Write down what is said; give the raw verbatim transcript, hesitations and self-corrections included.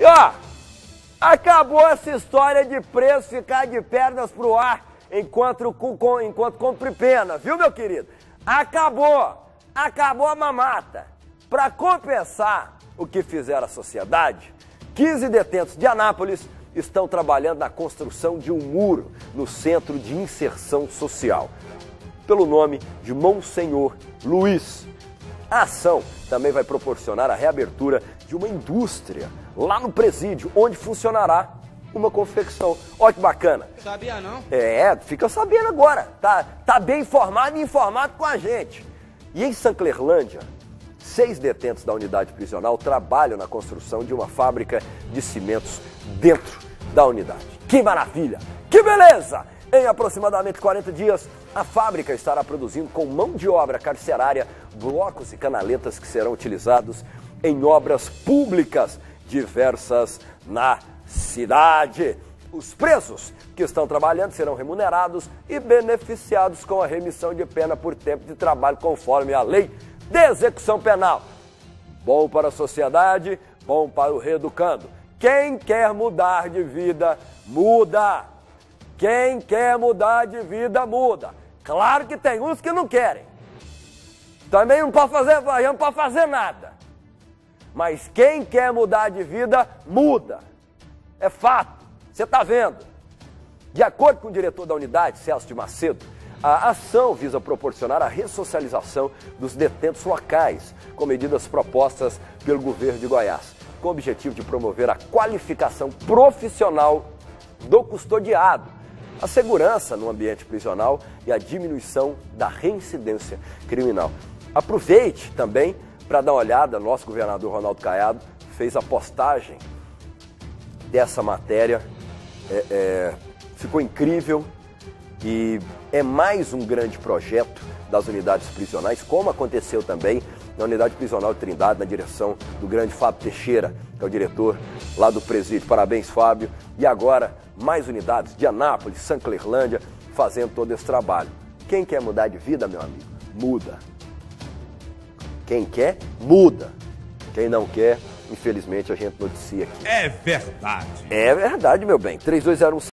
E ó, acabou essa história de preso ficar de pernas pro ar enquanto, enquanto cumpre pena, viu, meu querido? Acabou, acabou a mamata. Para compensar o que fizeram a sociedade, quinze detentos de Anápolis estão trabalhando na construção de um muro no Centro de Inserção Social, pelo nome de Monsenhor Luiz. A ação também vai proporcionar a reabertura de uma indústria lá no presídio, onde funcionará uma confecção. Olha que bacana. Sabia não? É, fica sabendo agora. Tá, tá bem informado e informado com a gente. E em Sanclerlândia, seis detentos da unidade prisional trabalham na construção de uma fábrica de cimentos dentro da unidade. Que maravilha! Que beleza! Em aproximadamente quarenta dias, a fábrica estará produzindo com mão de obra carcerária blocos e canaletas que serão utilizados em obras públicas diversas na cidade. Os presos que estão trabalhando serão remunerados e beneficiados com a remissão de pena por tempo de trabalho conforme a lei de execução penal. Bom para a sociedade, bom para o reeducando. Quem quer mudar de vida, muda. Quem quer mudar de vida, muda. Claro que tem uns que não querem. Também não pode fazer, não pode fazer nada. Mas quem quer mudar de vida, muda. É fato. Você está vendo. De acordo com o diretor da unidade, Celso de Macedo, a ação visa proporcionar a ressocialização dos detentos locais, com medidas propostas pelo governo de Goiás, com o objetivo de promover a qualificação profissional do custodiado, a segurança no ambiente prisional e a diminuição da reincidência criminal. Aproveite também para dar uma olhada, nosso governador Ronaldo Caiado fez a postagem dessa matéria, é, é, ficou incrível e é mais um grande projeto das unidades prisionais, como aconteceu também na unidade prisional de Trindade, na direção do grande Fábio Teixeira, que é o diretor lá do presídio. Parabéns, Fábio. E agora, mais unidades de Anápolis, Sanclerlândia, fazendo todo esse trabalho. Quem quer mudar de vida, meu amigo, muda. Quem quer, muda. Quem não quer, infelizmente, a gente noticia aqui. É verdade. É verdade, meu bem. três dois zero um